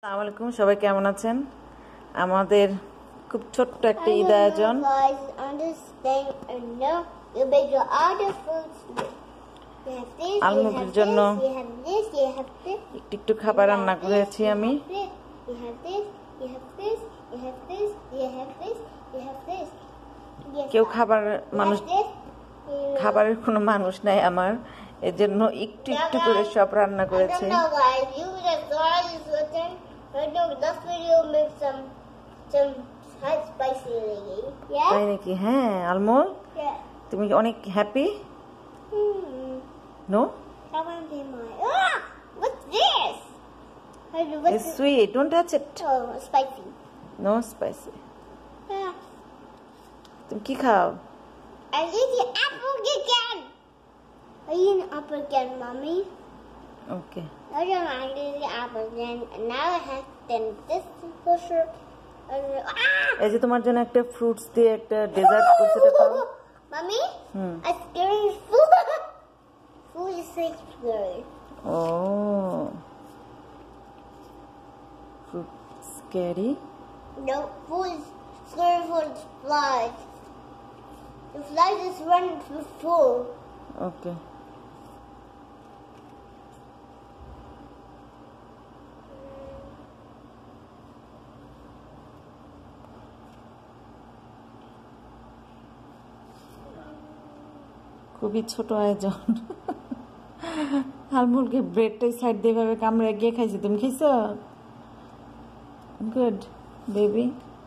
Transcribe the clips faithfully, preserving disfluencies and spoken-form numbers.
আসসালামু আলাইকুম, সবাই কেমন আছেন? আমাদের খুব ছোট্ট একটা ঈদ আয়োজন। আলমুগির জন্য একটু একটু খাবার রান্না করেছি আমি। কেউ খাবার মানুষ খাবারের কোনো মানুষ নাই আমার, এর জন্য একটু একটু করে সব রান্না করেছে। তাই নাকি? হ্যাঁ আলমোল, তুমি অনেক happy? No, it's sweet, don't touch it. Oh, spicy. No spicy. Yeah. তুমি কি খাও? I eat the apple again. I eat an apple again, mommy. Okay. I don't want to eat the apple again, and now I have then this pusher. এই যে তোমার জন্য একটা fruits দিয়ে একটা ডেজার্ট করতে খাও। Mommy? Hmm. A scary food. Food is so scary. Oh. Fruit scary? No, food is scary for the flies. The flies just run through food. Okay. খুবই ছোট আয়োজন। আলমুলকে ব্রেডটাই সাইড দিয়ে ভাবে কামড়ে গিয়ে খাইছি। তুমি খাইছো? Good baby.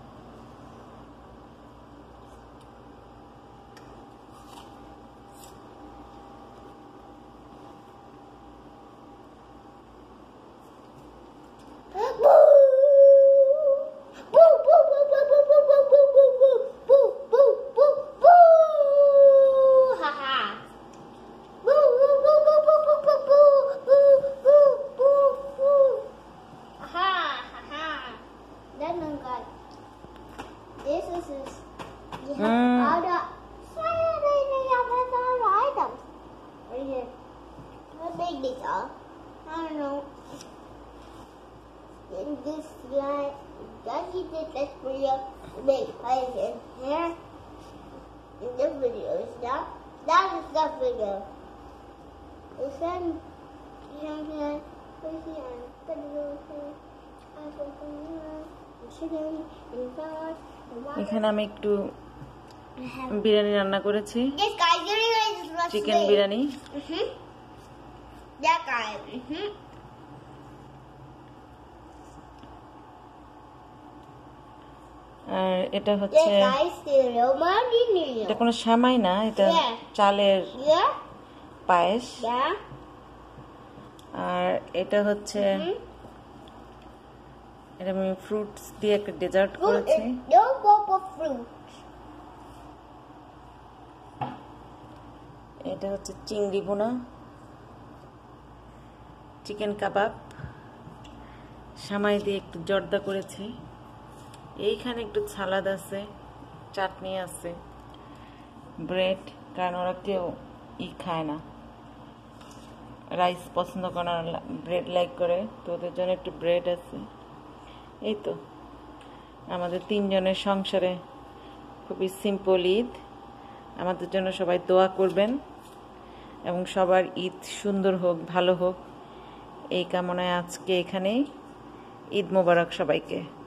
This is this. You have Mm. all the you have all the items right here. How big these are? I don't know. In this guy, does he did this video big right in here? In this video is that that is the video. This one, you know, here, right here, put it over here. I put it here. Chicken and sauce. এখানে আমি একটু বিরিয়ানি রান্না করেছি। This guy, you guys is chicken biryani. Mhm. That guy. Mhm. আর এটা হচ্ছে, This guy cereal money. এটা কোনো সামাই না, এটা Yeah. চালের Yeah. পায়েস। Yeah. আর এটা হচ্ছে, এটা আমি ফ্রুটস দিয়ে একটা ডেজার্ট Fruit করেছি। is no pop of fruit. এটা হচ্ছে চিংড়ি ভুনা, চিকেন কাবাব, সামাই দিয়ে একটু জর্দা করেছি। এইখানে একটু সালাদ আছে, চাটনি আছে, ব্রেড, কারণ ওরা কেউ ই খায় না, রাইস পছন্দ করে না, ব্রেড লাইক করে, তো ওদের জন্য একটু ব্রেড আছে। এই তো আমাদের তিনজনের সংসারে খুবই সিম্পল ঈদ। আমাদের জন্য সবাই দোয়া করবেন এবং সবার ঈদ সুন্দর হোক, ভালো হোক, এই কামনায় আজকে এখানেই ঈদ মোবারক সবাইকে।